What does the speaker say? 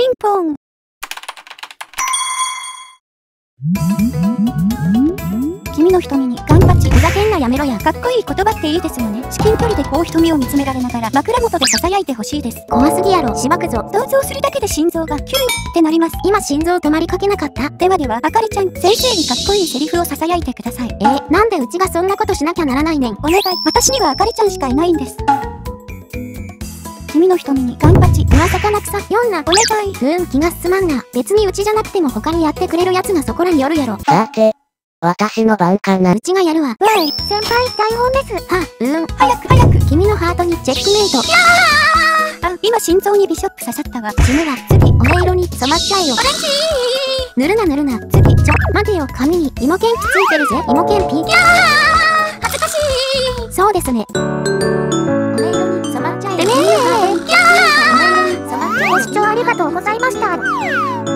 ンポン。君の瞳にガンパチ。ふざけんなやめろや。かっこいい言葉っていいですよね。至近距離でこう瞳を見つめられながら枕元で囁いてほしいです。 怖すぎやろ、しばくぞ。 想像するだけで心臓がキュンってなります。 今心臓止まりかけなかった？ ではでは、あかりちゃん、先生にかっこいいセリフを囁いてください。 なんでうちがそんなことしなきゃならないねん。 お願い。私にはあかりちゃんしかいないんです。君の瞳にガンパチ。 まさかなくさ、読んな。 お願い。 気が進まんな。別にうちじゃなくても他にやってくれるやつがそこらによるやろ。 さて、私の番かな。 うちがやるわ。 わい。先輩、台本です。 早く。君のハートにチェックメイト。 あ、今心臓にビショップ刺さったわ。 死ぬわ。次、おへ色に染まっちゃえよ。 オレンジ塗るな。次、待てよ、髪に芋けんぴついてるぜ。芋けんぴ。 恥ずかしい。 そうですね。おへ色に染まっちゃえよ。 てめえ。 ご視聴ありがとうございました。